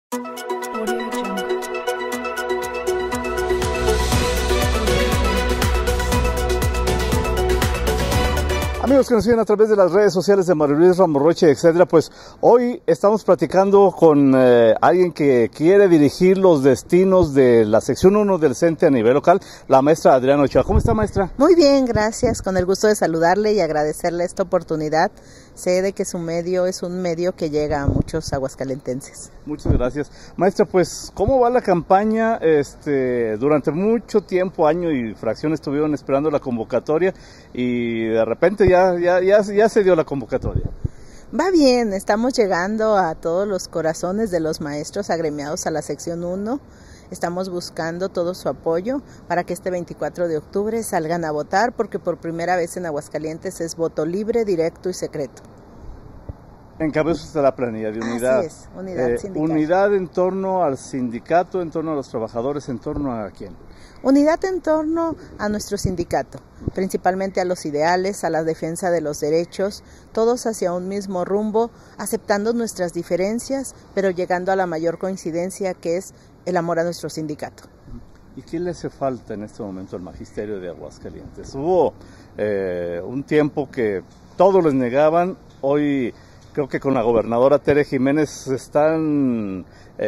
Audio Jungle. Amigos que nos siguen a través de las redes sociales de María Luis Ramorroche, etcétera, pues hoy estamos platicando con alguien que quiere dirigir los destinos de la sección 1 del CENTE a nivel local, la maestra Adriana Ochoa. ¿Cómo está, maestra? Muy bien, gracias, con el gusto de saludarle y agradecerle esta oportunidad. Sé de que su medio es un medio que llega a muchos aguascalentenses. Muchas gracias. Maestra, pues, ¿cómo va la campaña? Durante mucho tiempo, año y fracción, estuvieron esperando la convocatoria y de repente ya se dio la convocatoria. Va bien, estamos llegando a todos los corazones de los maestros agremiados a la sección 1. Estamos buscando todo su apoyo para que este 24 de octubre salgan a votar, porque por primera vez en Aguascalientes es voto libre, directo y secreto. Encabeza usted la planilla de unidad. Así es, unidad sindical. Unidad en torno al sindicato, en torno a los trabajadores, en torno a quién. Unidad en torno a nuestro sindicato, principalmente a los ideales, a la defensa de los derechos, todos hacia un mismo rumbo, aceptando nuestras diferencias, pero llegando a la mayor coincidencia, que es el amor a nuestro sindicato. ¿Y qué le hace falta en este momento al magisterio de Aguascalientes? Hubo un tiempo que todos les negaban, hoy creo que con la gobernadora Tere Jiménez están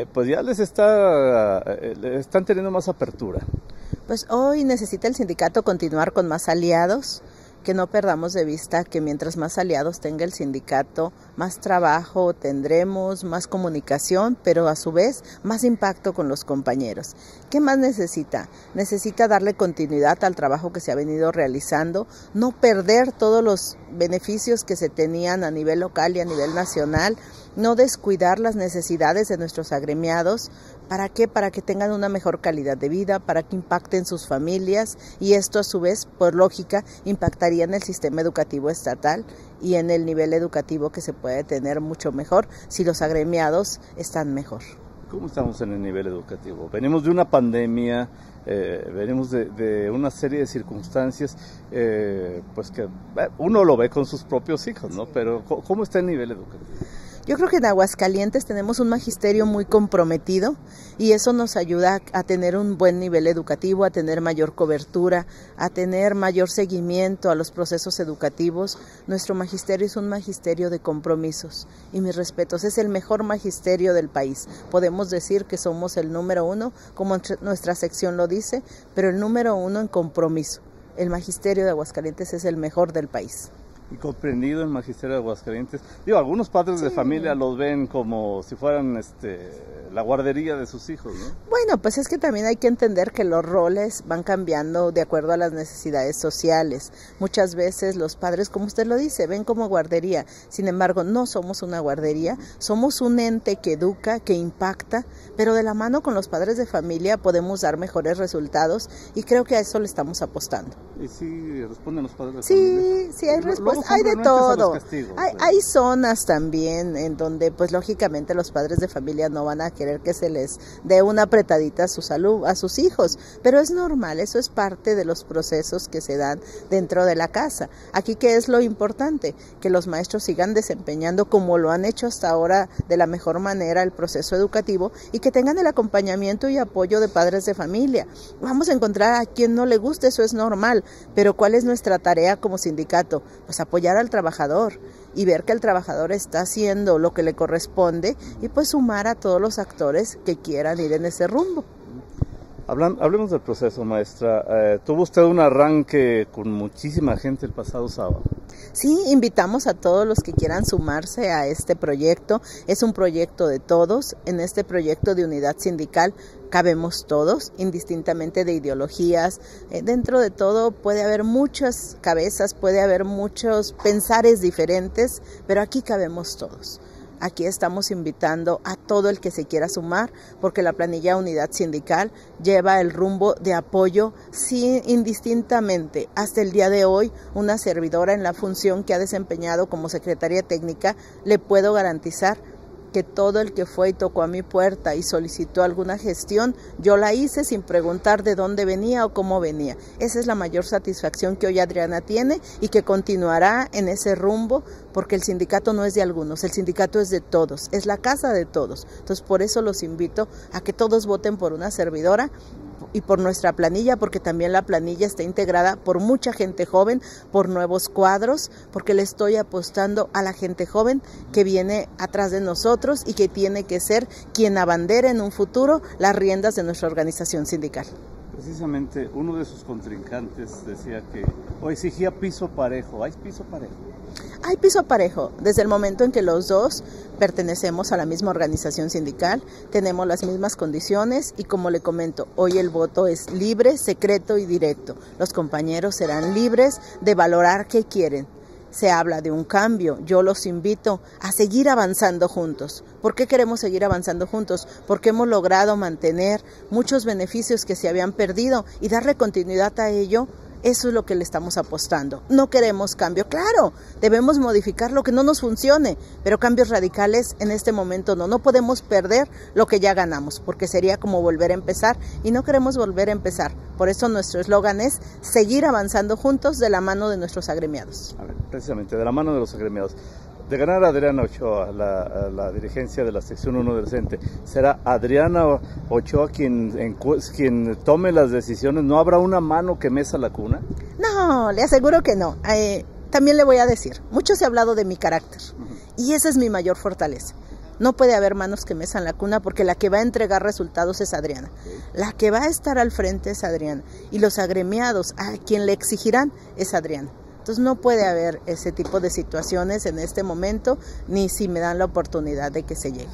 teniendo más apertura. Pues hoy necesita el sindicato continuar con más aliados, que no perdamos de vista que mientras más aliados tenga el sindicato, más trabajo tendremos, más comunicación, pero a su vez más impacto con los compañeros. ¿Qué más necesita? Necesita darle continuidad al trabajo que se ha venido realizando, no perder todos los beneficios que se tenían a nivel local y a nivel nacional, no descuidar las necesidades de nuestros agremiados. ¿Para qué? Para que tengan una mejor calidad de vida, para que impacten sus familias, y esto a su vez, por lógica, impactaría en el sistema educativo estatal y en el nivel educativo que se puede tener mucho mejor si los agremiados están mejor. ¿Cómo estamos en el nivel educativo? Venimos de una pandemia, venimos de una serie de circunstancias, pues que uno lo ve con sus propios hijos, ¿no? Pero ¿cómo está el nivel educativo? Yo creo que en Aguascalientes tenemos un magisterio muy comprometido y eso nos ayuda a tener un buen nivel educativo, a tener mayor cobertura, a tener mayor seguimiento a los procesos educativos. Nuestro magisterio es un magisterio de compromisos y mis respetos, es el mejor magisterio del país. Podemos decir que somos el número 1, como nuestra sección lo dice, pero el número 1 en compromiso. El magisterio de Aguascalientes es el mejor del país. Y comprendido el magisterio de Aguascalientes. Algunos padres de familia los ven como si fueran la guardería de sus hijos, ¿no? Bueno, pues es que también hay que entender que los roles van cambiando de acuerdo a las necesidades sociales. Muchas veces los padres, como usted lo dice, ven como guardería. Sin embargo, no somos una guardería, somos un ente que educa, que impacta, pero de la mano con los padres de familia podemos dar mejores resultados y creo que a eso le estamos apostando. ¿Y sí responden los padres de familia? Sí hay respuesta. Hay de todo. Castigos, hay zonas también en donde pues lógicamente los padres de familia no van a querer que se les dé una apretadita a sus hijos, pero es normal, eso es parte de los procesos que se dan dentro de la casa. Aquí, ¿qué es lo importante? Que los maestros sigan desempeñando como lo han hecho hasta ahora de la mejor manera el proceso educativo y que tengan el acompañamiento y apoyo de padres de familia. Vamos a encontrar a quien no le guste, eso es normal, pero ¿cuál es nuestra tarea como sindicato? Pues apoyar al trabajador y ver que el trabajador está haciendo lo que le corresponde y pues sumar a todos los actores que quieran ir en ese rumbo. Hablemos del proceso, maestra. Tuvo usted un arranque con muchísima gente el pasado sábado. Sí, invitamos a todos los que quieran sumarse a este proyecto. Es un proyecto de todos. En este proyecto de unidad sindical cabemos todos, indistintamente de ideologías. Dentro de todo puede haber muchas cabezas, puede haber muchos pensares diferentes, pero aquí cabemos todos. Aquí estamos invitando a todo el que se quiera sumar, porque la planilla Unidad Sindical lleva el rumbo de apoyo, sí, indistintamente. Hasta el día de hoy, una servidora en la función que ha desempeñado como secretaria técnica, le puedo garantizar que todo el que fue y tocó a mi puerta y solicitó alguna gestión, yo la hice sin preguntar de dónde venía o cómo venía. Esa es la mayor satisfacción que hoy Adriana tiene y que continuará en ese rumbo, porque el sindicato no es de algunos, el sindicato es de todos, es la casa de todos. Entonces por eso los invito a que todos voten por una servidora y por nuestra planilla, porque también la planilla está integrada por mucha gente joven, por nuevos cuadros, porque le estoy apostando a la gente joven que viene atrás de nosotros y que tiene que ser quien abandere en un futuro las riendas de nuestra organización sindical. Precisamente uno de sus contrincantes decía que o exigía piso parejo. ¿Hay piso parejo? Hay piso parejo, desde el momento en que los dos pertenecemos a la misma organización sindical, tenemos las mismas condiciones y, como le comento, hoy el voto es libre, secreto y directo. Los compañeros serán libres de valorar qué quieren. Se habla de un cambio, yo los invito a seguir avanzando juntos. ¿Por qué queremos seguir avanzando juntos? Porque hemos logrado mantener muchos beneficios que se habían perdido y darle continuidad a ello. Eso es lo que le estamos apostando. No queremos cambio, claro, debemos modificar lo que no nos funcione, pero cambios radicales en este momento no. No podemos perder lo que ya ganamos, porque sería como volver a empezar y no queremos volver a empezar. Por eso nuestro eslogan es seguir avanzando juntos de la mano de nuestros agremiados. A ver, precisamente, de la mano de los agremiados. De ganar a Adriana Ochoa la dirigencia de la sección 1 del CENTE, ¿será Adriana Ochoa quien tome las decisiones? ¿No habrá una mano que mesa la cuna? No, le aseguro que no. También le voy a decir, mucho se ha hablado de mi carácter y esa es mi mayor fortaleza. No puede haber manos que mesan la cuna, porque la que va a entregar resultados es Adriana. La que va a estar al frente es Adriana y los agremiados a quien le exigirán es Adriana. Entonces no puede haber ese tipo de situaciones en este momento, ni si me dan la oportunidad de que se llegue.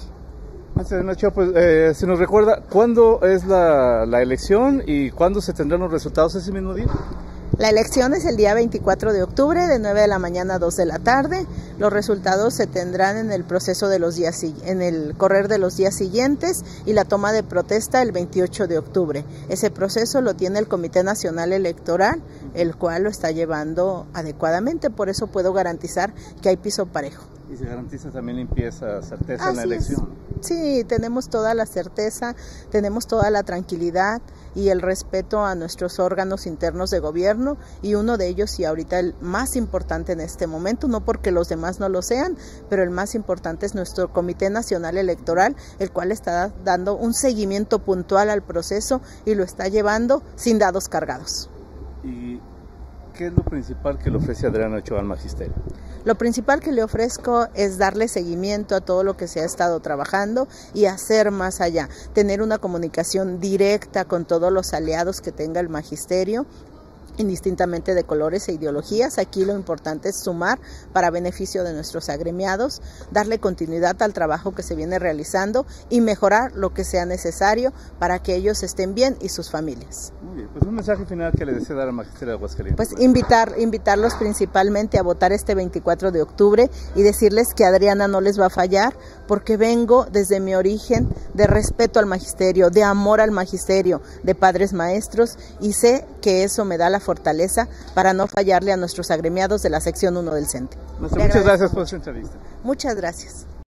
Nacho, pues, si nos recuerda, ¿cuándo es la elección y cuándo se tendrán los resultados ese mismo día? La elección es el día 24 de octubre, de 9 de la mañana a 2 de la tarde. Los resultados se tendrán en el proceso de los días, en el correr de los días siguientes, y la toma de protesta el 28 de octubre. Ese proceso lo tiene el Comité Nacional Electoral, el cual lo está llevando adecuadamente, por eso puedo garantizar que hay piso parejo. ¿Y se garantiza también limpieza, certeza en la elección? Sí, tenemos toda la certeza, tenemos toda la tranquilidad y el respeto a nuestros órganos internos de gobierno, y uno de ellos, y ahorita el más importante en este momento, no porque los demás no lo sean, pero el más importante es nuestro Comité Nacional Electoral, el cual está dando un seguimiento puntual al proceso y lo está llevando sin dados cargados. ¿Y qué es lo principal que le ofrece Adriana Ochoa al magisterio? Lo principal que le ofrezco es darle seguimiento a todo lo que se ha estado trabajando y hacer más allá, tener una comunicación directa con todos los aliados que tenga el magisterio, indistintamente de colores e ideologías. Aquí lo importante es sumar para beneficio de nuestros agremiados, darle continuidad al trabajo que se viene realizando y mejorar lo que sea necesario para que ellos estén bien y sus familias. Muy bien, pues un mensaje final que le desea dar al magisterio de Aguascalientes. Pues invitarlos principalmente a votar este 24 de octubre y decirles que Adriana no les va a fallar, porque vengo desde mi origen de respeto al magisterio, de amor al magisterio, de padres maestros, y sé que eso me da la fortaleza para no fallarle a nuestros agremiados de la sección 1 del CENTE. Muchas gracias por su entrevista. Muchas gracias.